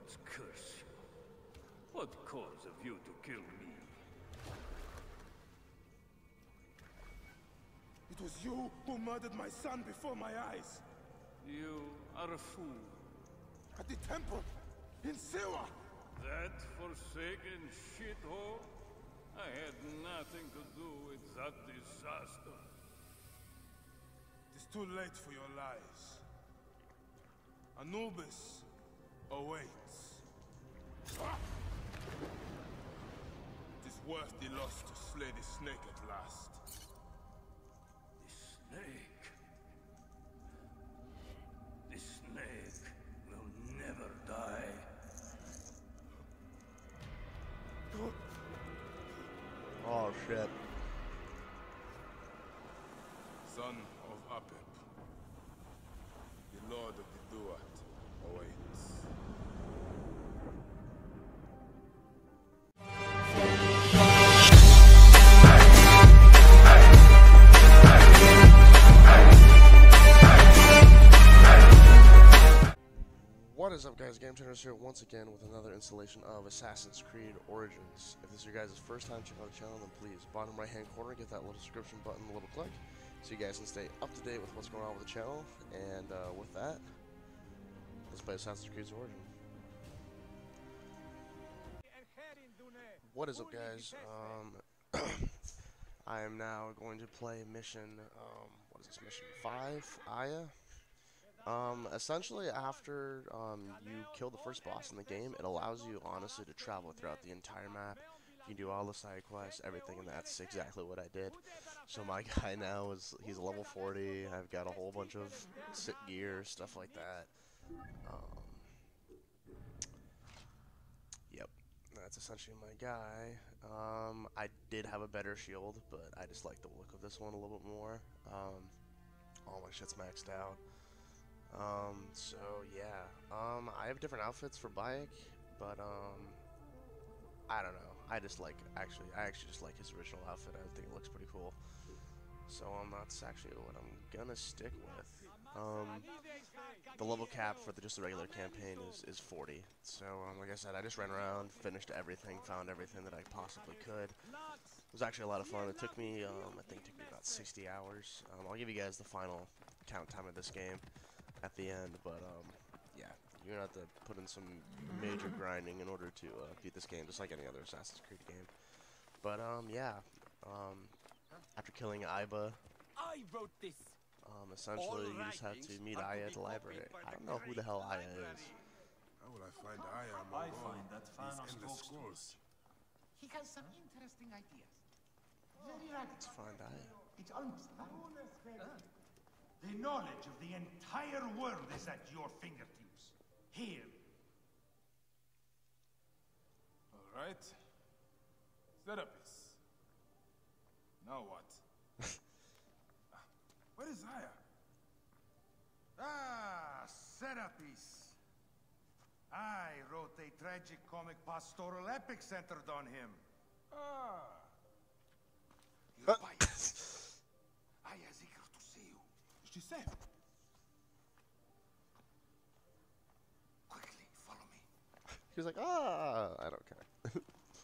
gods curse you. What cause have you to kill me? It was you who murdered my son before my eyes. You are a fool. At the temple, in Siwa. That forsaken shithole? I had nothing to do with that disaster. It is too late for your lies. Anubis awaits. It is worth the loss to slay the snake at last. The snake? The snake will never die. Oh shit. Son of Apep, the Lord of the Duat awaits. What is up, guys? Game Changers here once again with another installation of Assassin's Creed Origins. If this is your guys' first time checking out the channel, then please, bottom right hand corner, get that little subscription button, a little click, so you guys can stay up to date with what's going on with the channel. And with that, let's play Assassin's Creed Origins. What is up, guys? I am now going to play mission, what is this, mission 5, Aya? Essentially, after you kill the first boss in the game, it allows you, honestly, to travel throughout the entire map. You can do all the side quests, everything, and that's exactly what I did. So my guy now he's level 40, I've got a whole bunch of sit gear, stuff like that. Yep, that's essentially my guy. I did have a better shield, but I just like the look of this one a little bit more. All my shit's maxed out. So yeah, I have different outfits for Bayek, but, I don't know, I actually just like his original outfit. I think it looks pretty cool, so, that's actually what I'm gonna stick with. The level cap for just the regular campaign is 40, so, like I said, I just ran around, finished everything, found everything that I possibly could. It was actually a lot of fun. It took me, I think it took me about 60 hours. I'll give you guys the final count time of this game at the end, but yeah, you're gonna have to put in some major grinding in order to beat this game, just like any other Assassin's Creed game. But yeah, after killing Iba, I wrote this. essentially you just have to meet Aya at the library. I don't know who the hell Aya is. How will I find Aya among all these endless scrolls? He has some interesting ideas. Very radical. Let's find Aya. It's almost the knowledge of the entire world is at your fingertips. Here. All right. Serapis. Now what? Where is Aya? Ah, Serapis. I wrote a tragic comic pastoral epic centered on him. Ah. Aya is eager to see you. Is she safe? Quickly, follow me. He's like, ah, I don't care.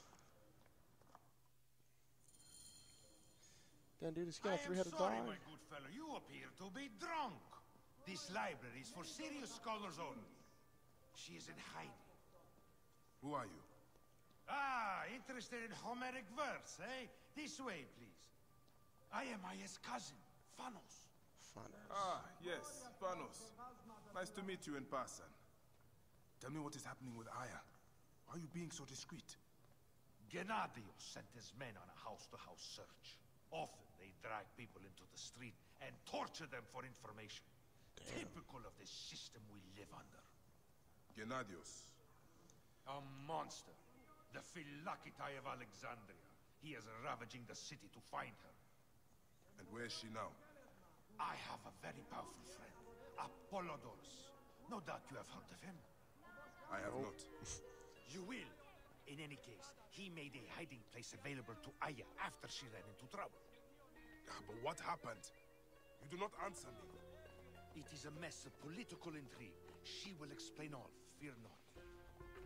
Damn, dude, he's got a three-headed dog. Sorry, my good fellow, you appear to be drunk. This library is for serious scholars only. She is in hiding. Who are you? Ah, interested in Homeric verse, eh? This way, please. I am Aya's cousin, Phanos. Ah, yes, Phanos. Nice to meet you in person. Tell me what is happening with Aya. Why are you being so discreet? Gennadios sent his men on a house-to-house search. Often they drag people into the street and torture them for information. Damn. Typical of the system we live under. Gennadios. A monster. The Phylakitai of Alexandria. He is ravaging the city to find her. And where is she now? I have a very powerful friend, Apollodorus. No doubt you have heard of him. I have not. You will. In any case, he made a hiding place available to Aya after she ran into trouble. But what happened? You do not answer me. It is a mess of political intrigue. She will explain all, fear not.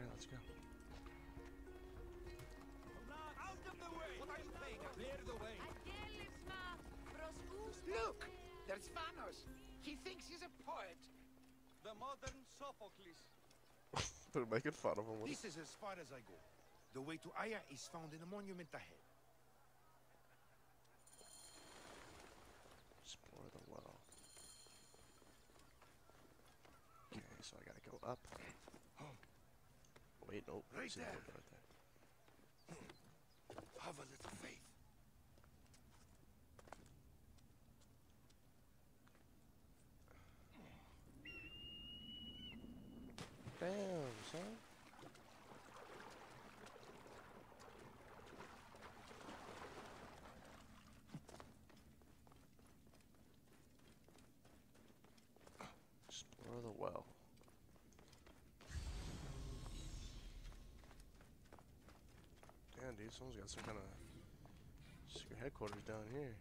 Alright, let's go. Out of the way! What are you playing at? Clear the way! Look! There's Vanos! He thinks he's a poet! The modern Sophocles. They're making fun of him. This is as far as I go. The way to Aya is found in a monument ahead. Explore the well. Okay, so I gotta go up. Wait, nope. Right See the there. wood right there. Have a little faith. Damn, son. Explore the well. Damn, dude, someone's got some kind of secret headquarters down here.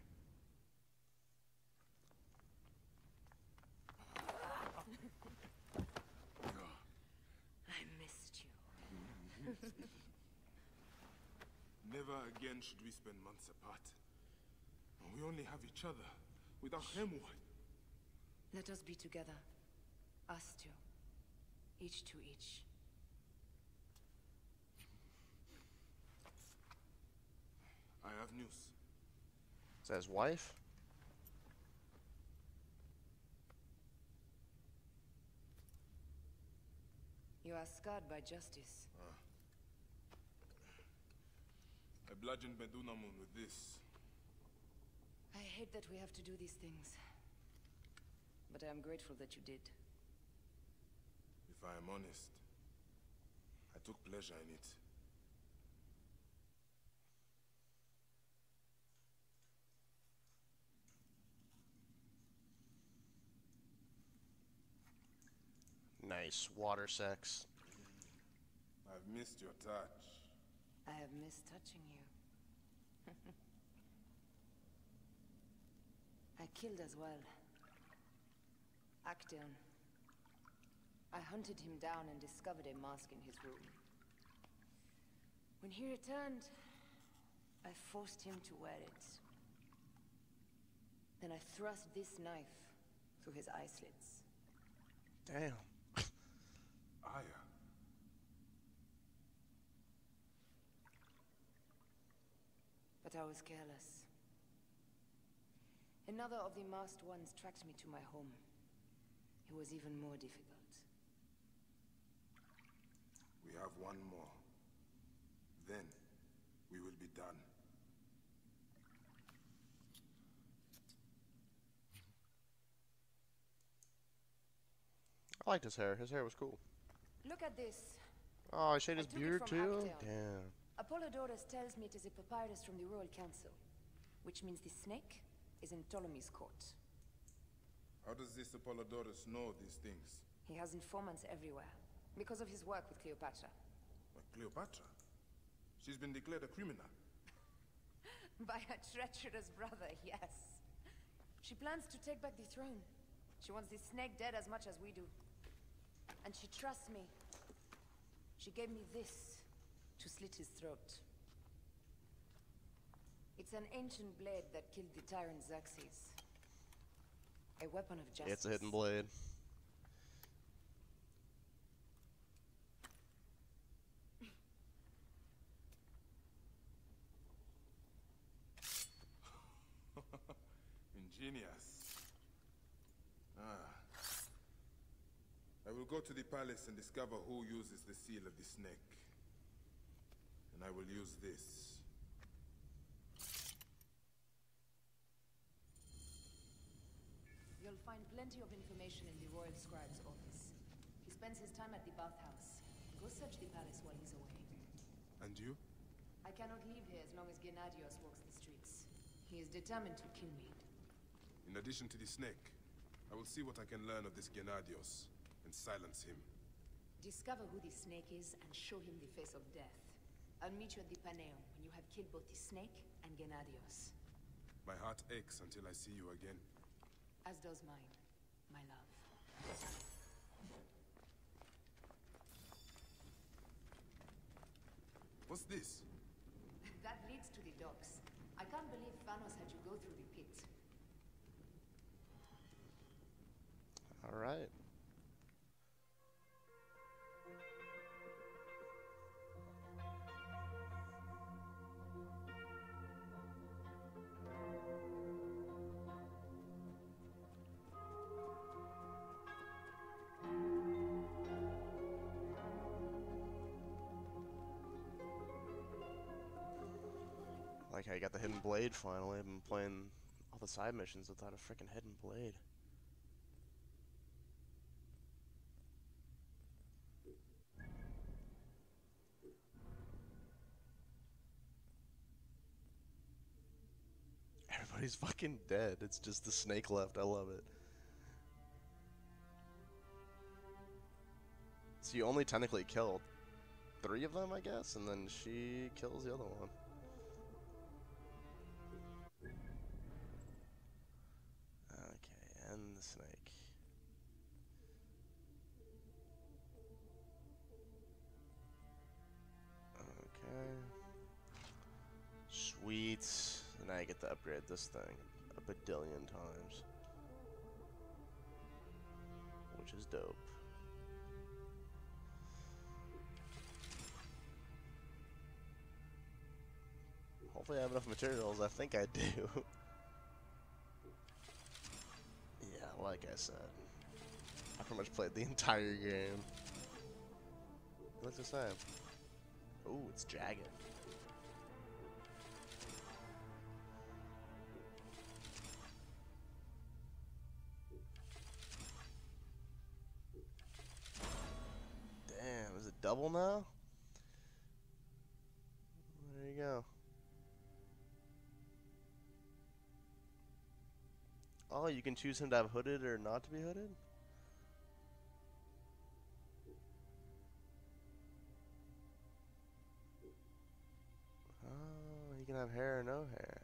I missed you. Never again should we spend months apart. We only have each other. Without him, what? Let us be together. Us two. Each to each. I have news. Is that his wife? You are scarred by justice. I bludgeoned Medunamun with this. I hate that we have to do these things. But I am grateful that you did. If I am honest, I took pleasure in it. Nice. Water sex. I've missed your touch. I have missed touching you. I killed as well. Actaeon. I hunted him down and discovered a mask in his room. When he returned, I forced him to wear it. Then I thrust this knife through his eye slits. Damn. Aya. But I was careless. Another of the masked ones tracked me to my home. It was even more difficult. We have one more. Then, we will be done. I liked his hair. His hair was cool. Look at this. Oh, I shaved his I took it beard from too? Actaeon. Damn. Apollodorus tells me it is a papyrus from the Royal Council, which means the snake is in Ptolemy's court. How does this Apollodorus know these things? He has informants everywhere, because of his work with Cleopatra. Like Cleopatra? She's been declared a criminal. By her treacherous brother, yes. She plans to take back the throne. She wants the snake dead as much as we do. And she trusts me. She gave me this to slit his throat. It's an ancient blade that killed the tyrant Xerxes. A weapon of justice. It's a hidden blade. Ingenious. I will go to the palace and discover who uses the seal of the snake. And I will use this. You'll find plenty of information in the Royal Scribe's office. He spends his time at the bathhouse. Go search the palace while he's away. And you? I cannot leave here as long as Gennadios walks the streets. He is determined to kill me. In addition to the snake, I will see what I can learn of this Gennadios and silence him. Discover who the snake is and show him the face of death. I'll meet you at the Paneum when you have killed both the snake and Gennadios. My heart aches until I see you again. As does mine, my love. What's this? That leads to the docks. I can't believe Thanos had you go through the pit. Alright. Like how you got the hidden blade finally. I've been playing all the side missions without a freaking hidden blade. Everybody's fucking dead. It's just the snake left. I love it. So you only technically killed 3 of them, I guess, and then she kills the other one. Okay, and the snake. Okay. Sweet. Now I get to upgrade this thing a badillion times. Which is dope. Hopefully I have enough materials. I think I do. Yeah, like I said. I pretty much played the entire game. What's it say? Ooh, it's jagged. Damn, is it double now? There you go. Oh, you can choose him to have hooded or not to be hooded? Oh, he can have hair or no hair.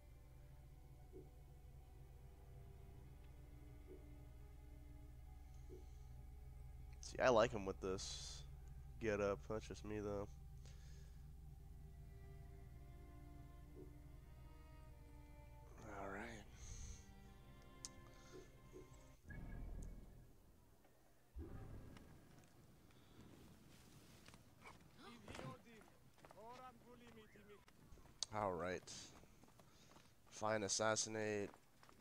See, I like him with this get up. That's just me though. Alright. Alright. Find, assassinate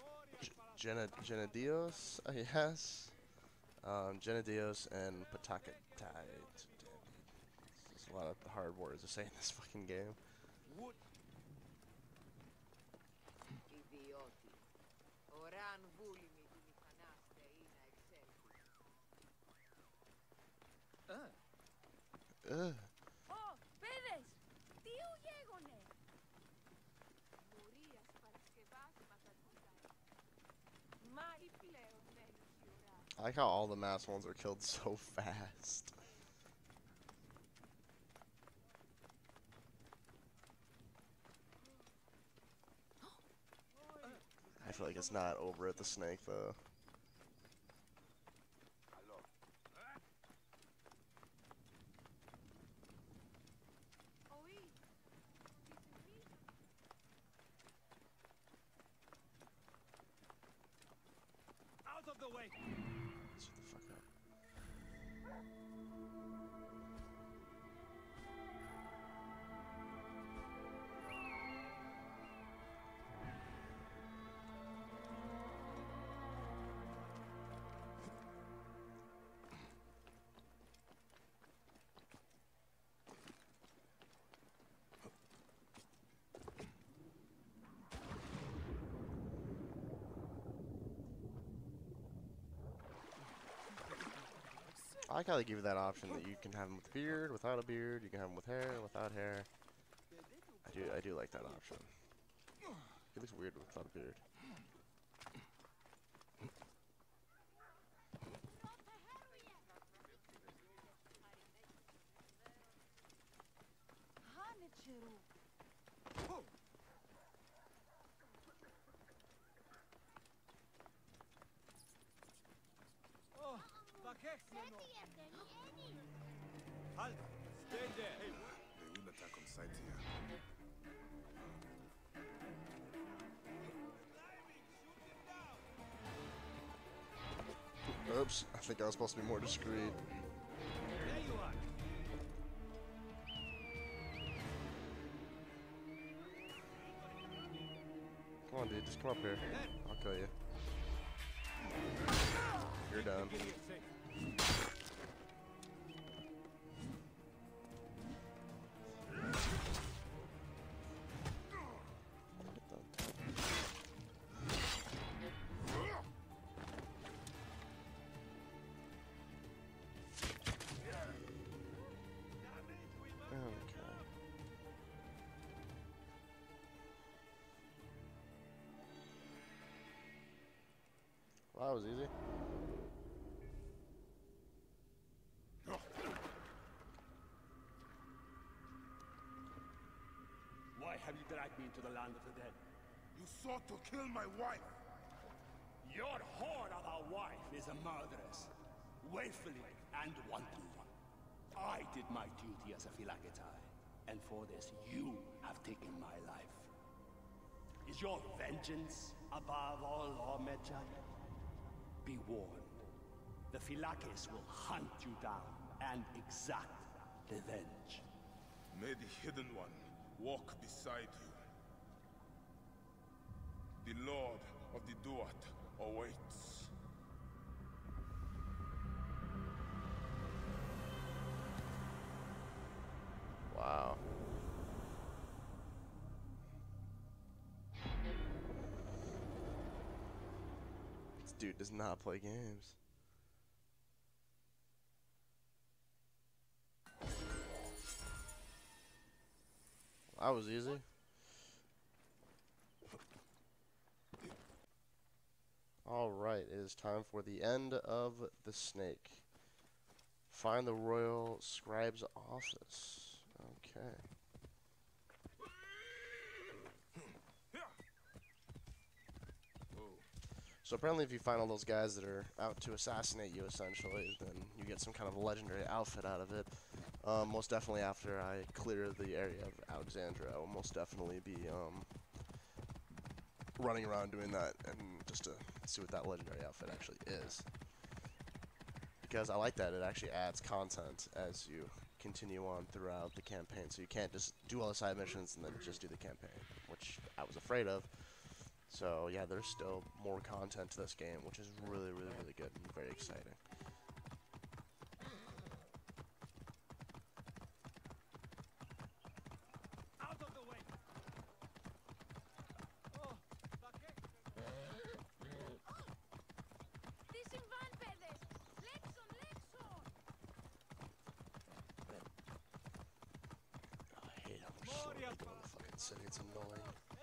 Genadios, I guess. Genadios and Patakatai. There's a lot of hard words to say in this fucking game. Ugh. I like how all the masked ones are killed so fast. I feel like it's not over at the snake though. Out of the way! Shut the fuck up. I like how they give you that option that you can have him with a beard, without a beard, you can have him with hair, without hair. I do like that option. He looks weird without a beard. Halt! Stay there! attack on sight here. Oops, I think I was supposed to be more discreet. There you are. Come on, dude, just come up here. I'll kill you. You're done. Well, that was easy. Why have you dragged me into the land of the dead? You sought to kill my wife! Your whore of a wife is a murderess. Willfully and wantonly. I did my duty as a Phylakitai, and for this you have taken my life. Is your vengeance above all law, Medjay? Be warned. The Phylakis will hunt you down and exact revenge. May the Hidden One walk beside you. The Lord of the Duat awaits. Wow. This dude does not play games. That was easy. Alright, it is time for the end of the snake. Find the royal scribe's office. Okay. So apparently if you find all those guys that are out to assassinate you, essentially, then you get some kind of legendary outfit out of it. Most definitely after I clear the area of Alexandria, I will most definitely be running around doing that, and just to see what that legendary outfit actually is. Because I like that, it actually adds content as you continue on throughout the campaign, so you can't just do all the side missions and then just do the campaign, which I was afraid of. So yeah, there's still more content to this game, which is really, really, really good and very exciting. Out of the way! Oh, I hate how much slower they go in the fucking city, it's annoying.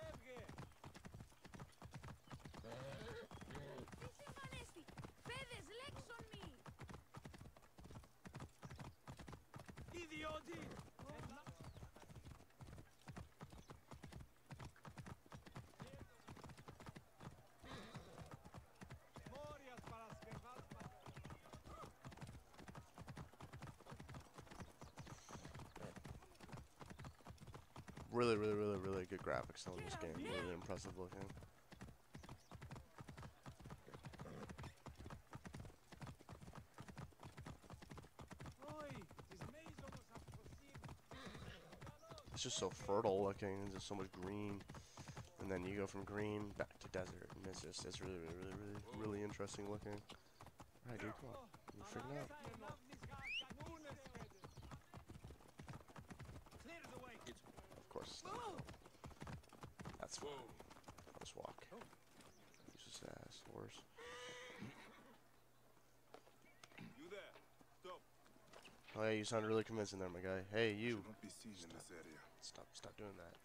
Really, really, really, really good graphics on this game. Really impressive looking. It's just so fertile looking. There's just so much green, and then you go from green back to desert, and it's really, really, really, really, really interesting looking. Alright, dude, come on, you're freaking out. Of course, it's not. That's fine. I'll just walk. Use this ass horse. You there? Stop. Oh yeah, you sound really convincing there, my guy. Hey, you. Should not be seen in this area. Stop doing that.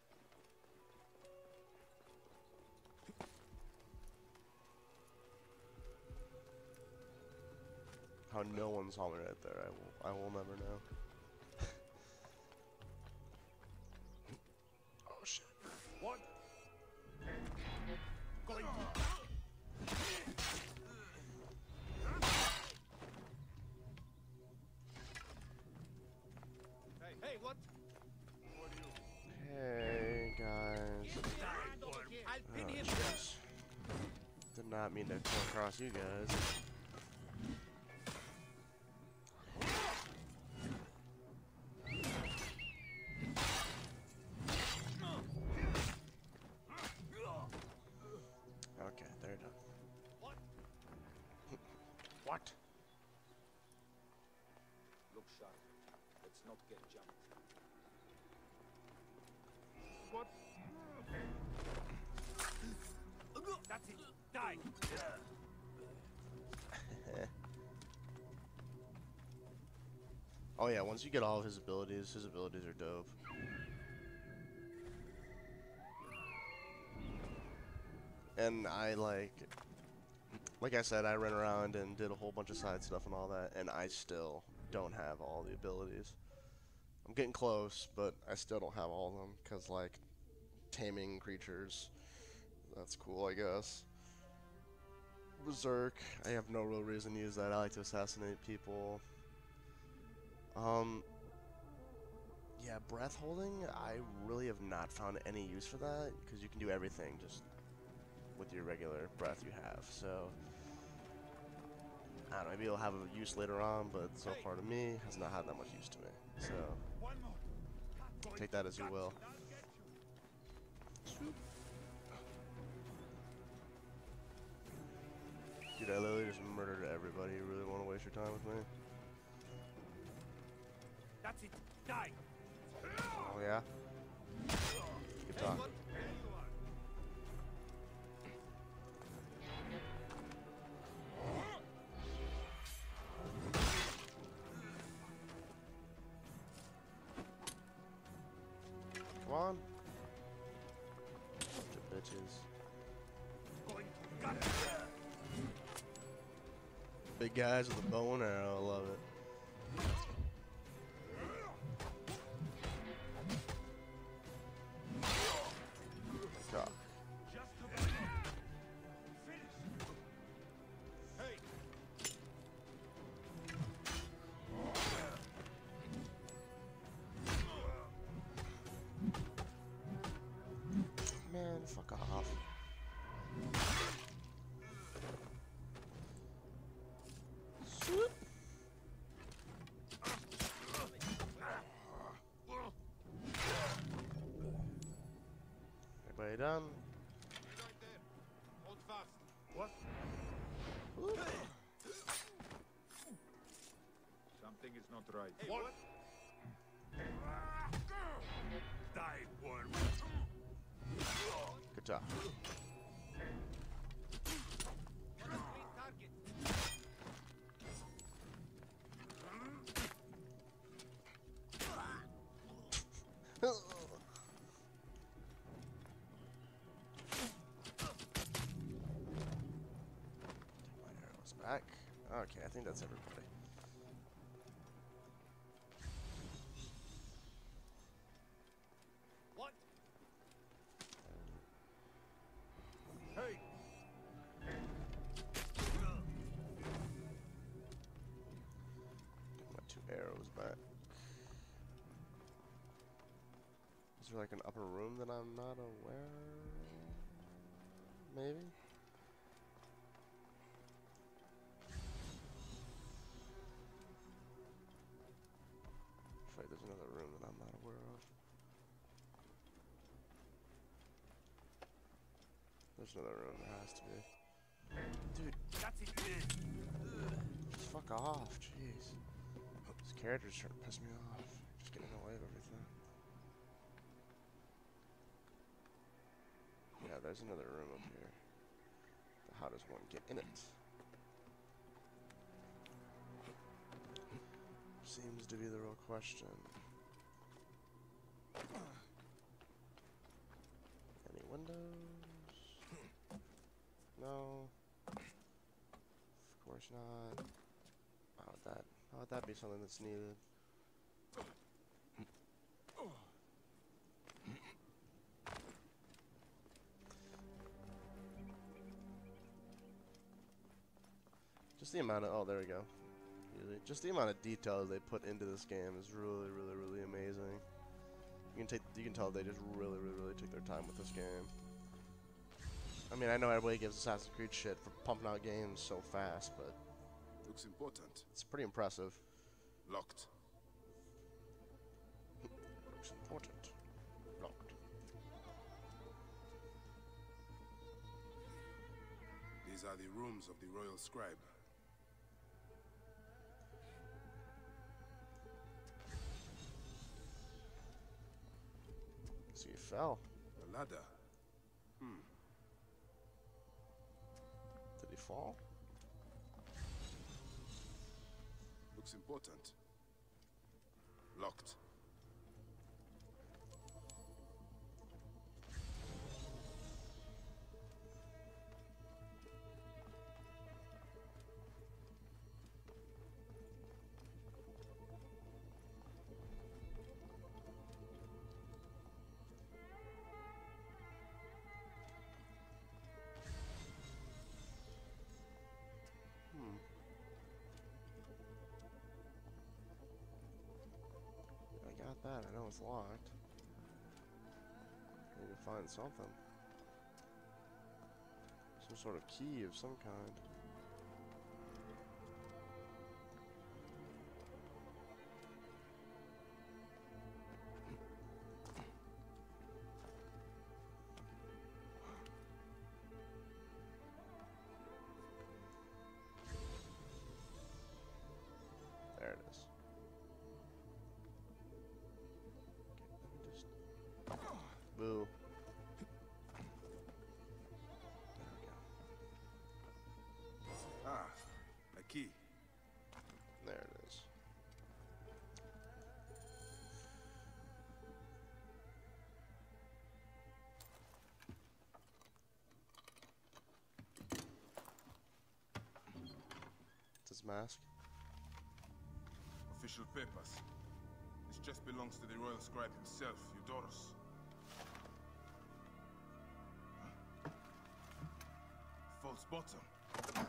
How no one saw me right there, I will never know. Oh shit. What? Going. Hey, what? not mean to come across you guys. Okay, they're done. What? Look sharp. Let's not get jumped. What? That's it. Die. Oh yeah, once you get all of his abilities are dope. And I like I said, I ran around and did a whole bunch of side stuff and all that, and I still don't have all the abilities. I'm getting close, but I still don't have all of them, because, like, taming creatures, that's cool, I guess. Berserk, I have no real reason to use that. I like to assassinate people. Yeah, breath holding, I really have not found any use for that, because you can do everything just with your regular breath you have, so I don't know, maybe it'll have a use later on, but so far to me, has not had that much use to me, so take that as you will. Dude, I literally just murdered everybody. You really want to waste your time with me? That's it. Die. Oh yeah? Good talk. Come on. Bunch of bitches. Big guys with a bow and arrow, I love it. God. Man, fuck off. Swoop. Everybody done? Right there. Hold fast. What? Something is not right. Hey, what? Die, worm. Good job. Back. Okay, I think that's everybody. What? Hey. Get my 2 arrows back. Is there like an upper room that I'm not aware of? Maybe? Wait, there's another room that I'm not aware of. There's another room, there has to be. Dude, That's it. just fuck off, jeez. This character's trying to piss me off. Just getting in the way of everything. Yeah, there's another room up here. But how does one get in it? Seems to be the real question. Any windows? No. Of course not. How would that be something that's needed? Just the amount of, oh, there we go. Just the amount of detail they put into this game is really, really, really amazing. You can tell they just really, really, really took their time with this game. I mean, I know everybody gives Assassin's Creed shit for pumping out games so fast, but Looks important. it's pretty impressive. Locked. Looks important. Locked. These are the rooms of the Royal Scribe. So you fell. A ladder. Did he fall? Looks important. Locked. I got that. I know it's locked. Need to find something. Some sort of key of some kind. There it is. Boo. Ah, a key. There it is. It's his mask. Official papers. This just belongs to the Royal Scribe himself, Eudorus. False bottom.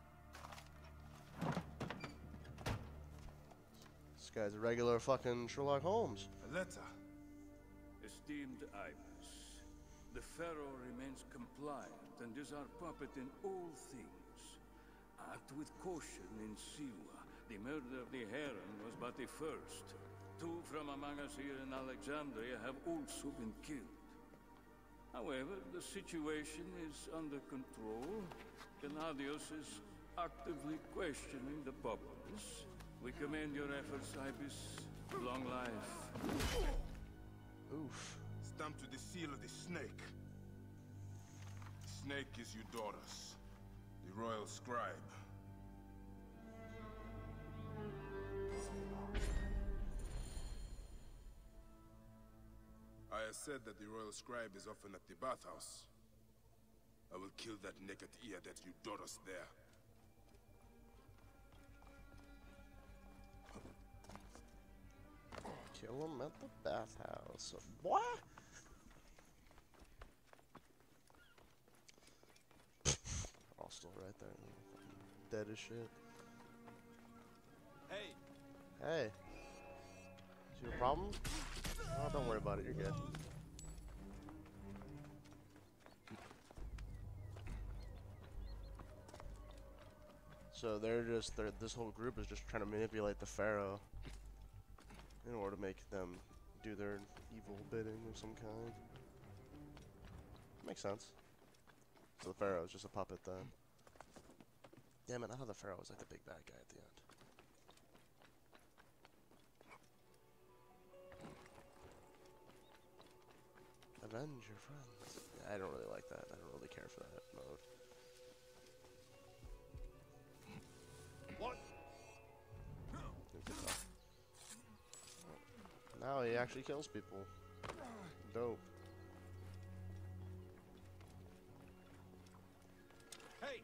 This guy's a regular fucking Sherlock Holmes. A letter. Esteemed Ibis, the Pharaoh remains compliant and is our puppet in all things. Act with caution in Siwa. The murder of the Heron was but the first. 2 from among us here in Alexandria have also been killed. However, the situation is under control. Gennadios is actively questioning the populace. We commend your efforts, Ibis. Long life. Oof. Stamped with the seal of the snake. The snake is Eudorus, the Royal Scribe. I have said that the Royal Scribe is often at the bathhouse. I will kill that naked ear that Eudorus there. Kill him at the bathhouse. What? All still right there. Dead as shit. Hey! Hey. Is you a problem? Oh, don't worry about it. You're good. So this whole group is just trying to manipulate the Pharaoh in order to make them do their evil bidding of some kind. Makes sense. So the Pharaoh is just a puppet then. Damn it, I thought the Pharaoh was like the big bad guy at the end. Avenge your friends. Yeah, I don't really like that. I don't really care for that mode. What? Now he actually kills people. Dope. Hey!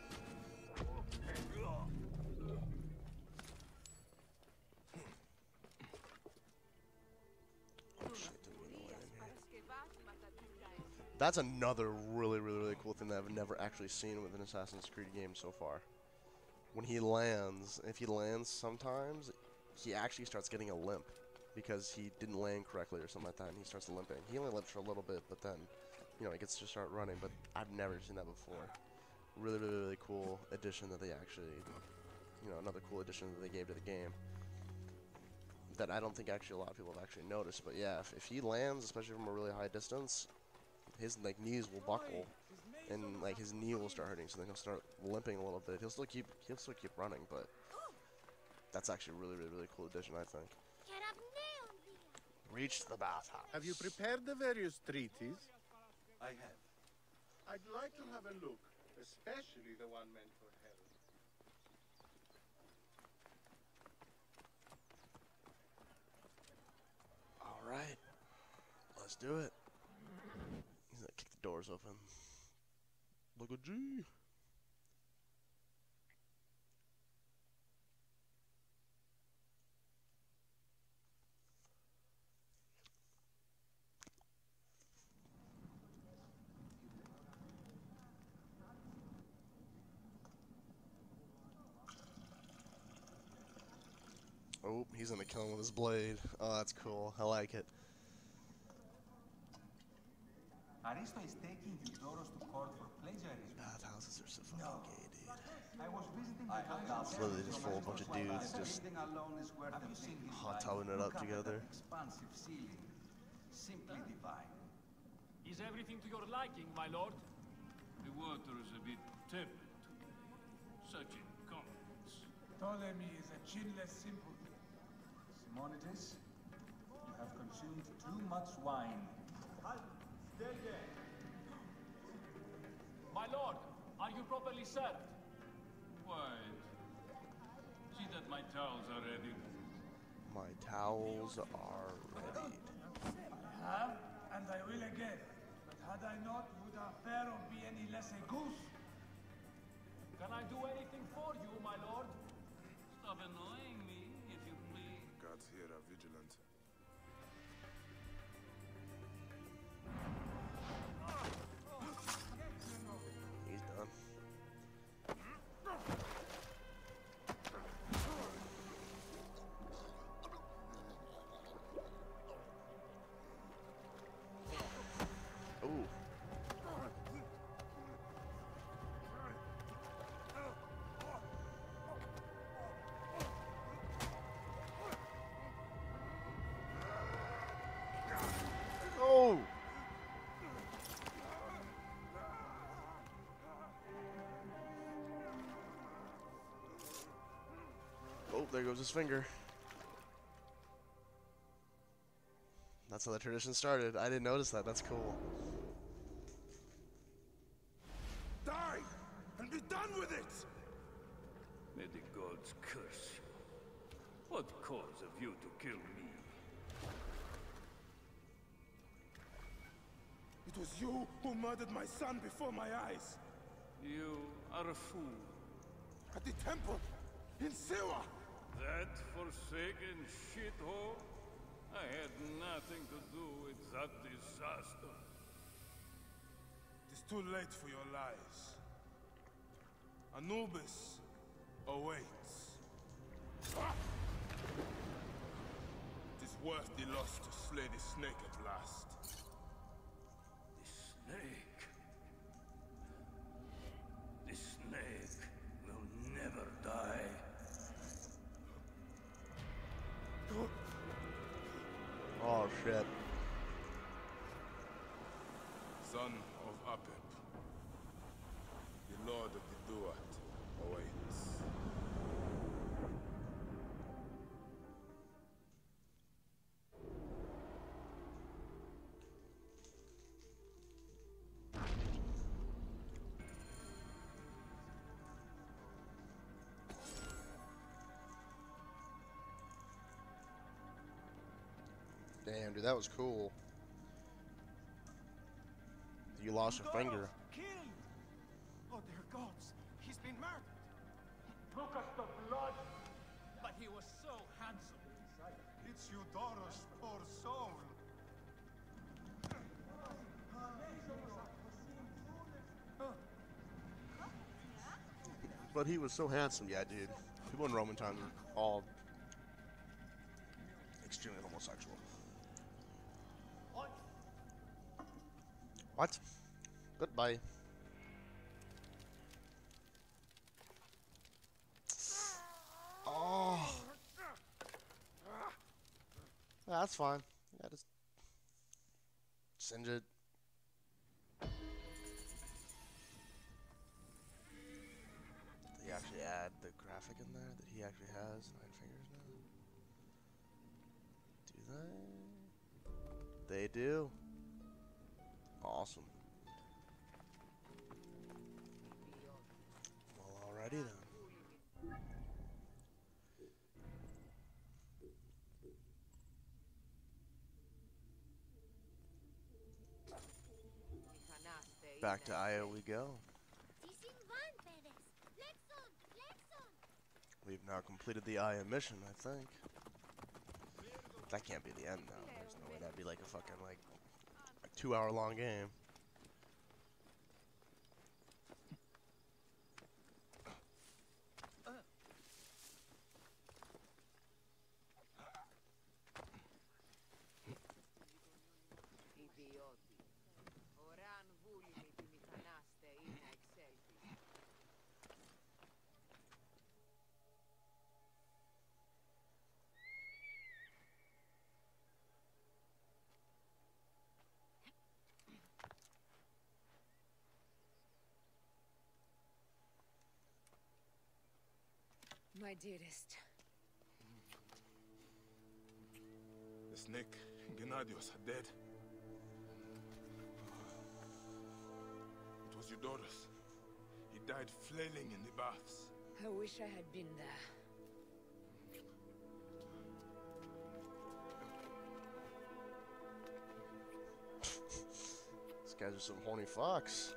Oh shit, didn't mean to land in here. That's another really cool thing that I've never actually seen with an Assassin's Creed game so far. When he lands, if he lands sometimes, he actually starts getting a limp because he didn't land correctly or something like that, and he starts limping. He only limps for a little bit, but then you know, it gets to start running. But I've never seen that before. Really, really, really cool addition that they actually, you know, another cool addition that they gave to the game. That I don't think actually a lot of people have actually noticed. But yeah, if he lands, especially from a really high distance, his like knees will buckle, and like his knee will start hurting. So then he'll start limping a little bit. He'll still keep running, but that's actually a really, really, really cool addition, I think. Reach the bathhouse. Have you prepared the various treaties? I have. I'd like to have a look, especially the one meant for Harold. All right, let's do it. He's gonna kick the doors open. Look at G. Oh, he's gonna kill him with his blade. Oh, that's cool. I like it. Aristo is taking Eudorus to court for plagiarism. Bathhouses are so fucking gay, dude. I was visiting the It's literally just full of a bunch of dudes just Everything alone is worth Have you seen his hot tubbing it up Look at together. that expansive ceiling. Simply divine. Is everything to your liking, my lord? The water is a bit tepid to me. Such incompetence. Ptolemy is a chinless simpleton. Simonides, you have consumed too much wine. My lord, are you properly served? Quiet. See that my towels are ready. My towels are ready. I have, and I will again. But had I not, would our pharaoh be any less a goose? Can I do anything for you, my lord? Stop annoying me, if you please. Guards here are vigilant. He's done. Ooh. Oh! Oh, there goes his finger. That's how the tradition started. I didn't notice that. That's cool. Die! And be done with it! May the gods curse you. What cause have you to kill me? It was you who murdered my son before my eyes. You are a fool. At the temple, in Siwa. That forsaken shithole? I had nothing to do with that disaster. It is too late for your lies. Anubis awaits. It is worth the loss to slay the snake at last. The snake. The snake will never die. Oh, shit. Son of Apep, the lord of the Duat awaits. Damn, dude, that was cool. You lost your finger. Killed! Oh, dear gods, he's been murdered. Look at the blood! But he was so handsome. It's Eudorus, poor soul. But he was so handsome, yeah, dude. People in Roman times were all extremely homosexual. What? Goodbye. Oh. That's fine. Yeah, just singe it. Did he actually add the graphic in there that he actually has 9 fingers now? Do they? They do. Awesome. Well, alrighty then. Back to Aya we go. We've now completed the Aya mission, I think. That can't be the end, though. There's no way that'd be like a fucking, like, a 2-hour-long game. My dearest. The snake, Gennadios, are dead. It was Eudorus. He died flailing in the baths. I wish I had been there. These guys are some horny fucks.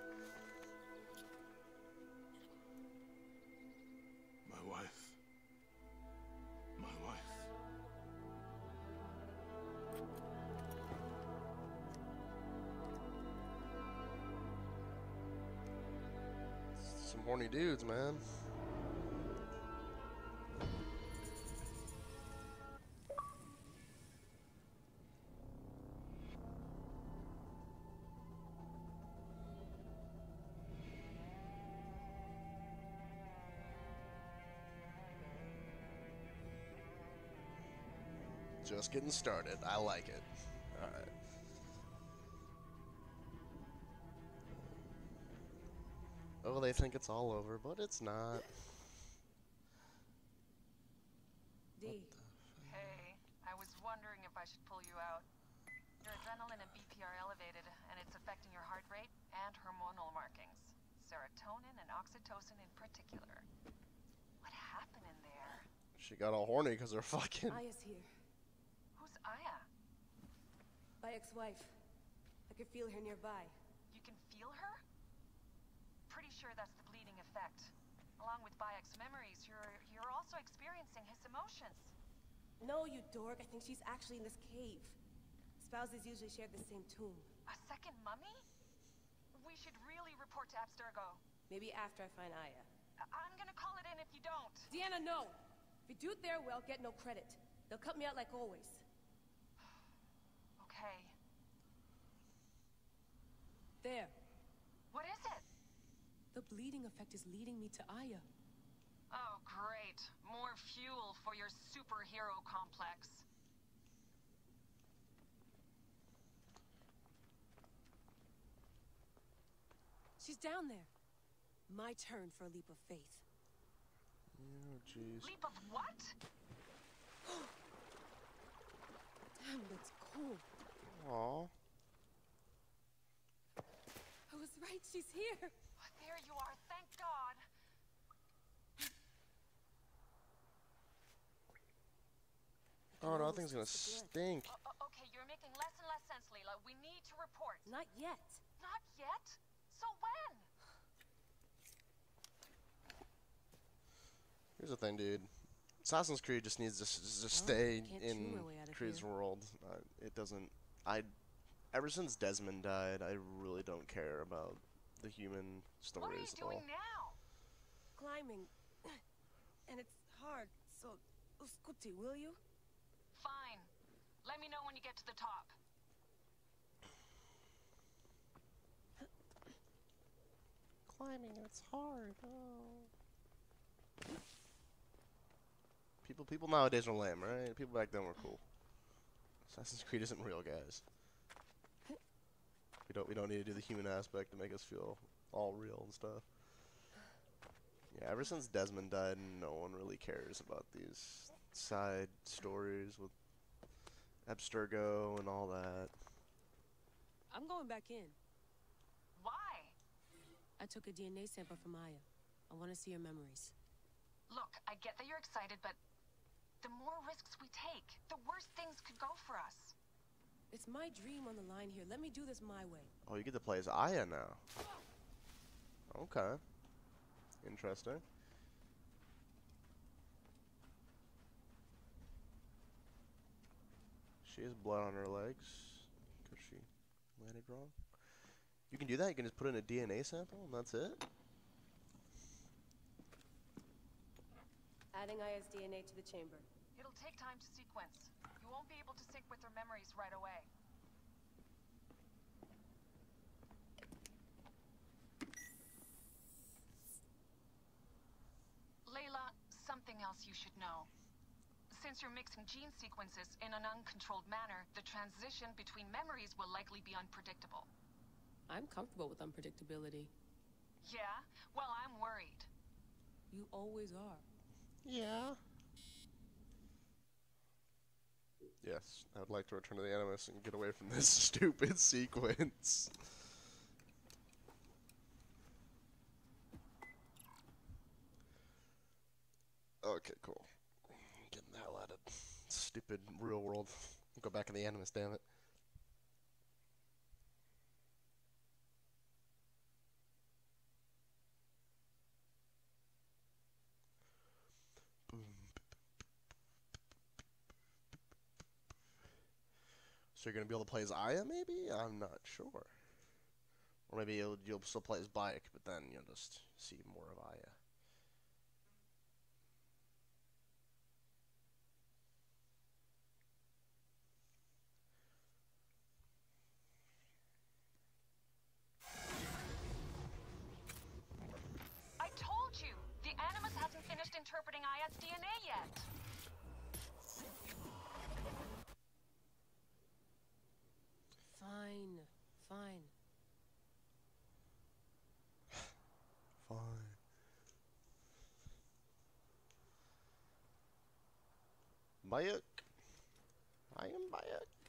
My wife. My wife. Some horny dudes, man. Just getting started. I like it. Alright. Oh, they think it's all over, but it's not. D. Hey, I was wondering if I should pull you out. Your adrenaline and BP are elevated, and it's affecting your heart rate and hormonal markings. Serotonin and oxytocin in particular. What happened in there? She got all horny because they're fucking. Aya's here. Who's Aya? My ex-wife. I could feel her nearby. You can feel her? Pretty sure that's the bleeding effect. Along with Bayek's memories, you're also experiencing his emotions. No, you dork. I think she's actually in this cave. Spouses usually share the same tomb. A second mummy? We should really report to Abstergo. Maybe after I find Aya. I'm gonna call it in if you don't. Deanna, no! If you do it their way, I'll get no credit. They'll cut me out like always. Okay. There. What is it? The bleeding effect is leading me to Aya. Oh, great. More fuel for your superhero complex. She's down there. My turn for a leap of faith. Oh, jeez. Leap of what? Damn, that's cool. Aww. I was right, she's here. There you are, thank God. Oh, no, that thing's gonna stink. Okay, you're making less and less sense, Leela. We need to report. Not yet. Not yet? So when? Here's the thing, dude. Assassin's Creed just needs to just stay in Creed's world. It doesn't. Ever since Desmond died, I really don't care about the human stories at all. What are you doing now? Climbing. And it's hard, so Uskuti, will you? Fine. Let me know when you get to the top. climbing and it's hard. Oh. People nowadays are lame, right? People back then were cool. Assassin's Creed isn't real, guys. We don't need to do the human aspect to make us feel all real and stuff. Yeah, ever since Desmond died, no one really cares about these side stories with Abstergo and all that. I'm going back in. Why? I took a DNA sample from Aya. I want to see her memories. Look, I get that you're excited, but the more risks we take, the worse things could go for us. It's my dream on the line here. Let me do this my way. Oh, you get to play as Aya now. Okay. Interesting. She has blood on her legs. Because she landed wrong. You can do that? You can just put in a DNA sample and that's it? Adding Aya's DNA to the chamber. It'll take time to sequence. You won't be able to sync with her memories right away. Layla, something else you should know. Since you're mixing gene sequences in an uncontrolled manner, the transition between memories will likely be unpredictable. I'm comfortable with unpredictability. Yeah? Well, I'm worried. You always are. Yeah. Yes, I would like to return to the Animus and get away from this stupid sequence. Okay, cool. Getting the hell out of stupid real world. Go back in the Animus, damn it. So you're gonna be able to play as Aya, maybe? I'm not sure. Or maybe you'll still play as Bayek, but then you'll just see more of Aya. I told you! The Animus hasn't finished interpreting Aya's DNA yet! Fine. Fine. Fine. Bayek. I am Bayek.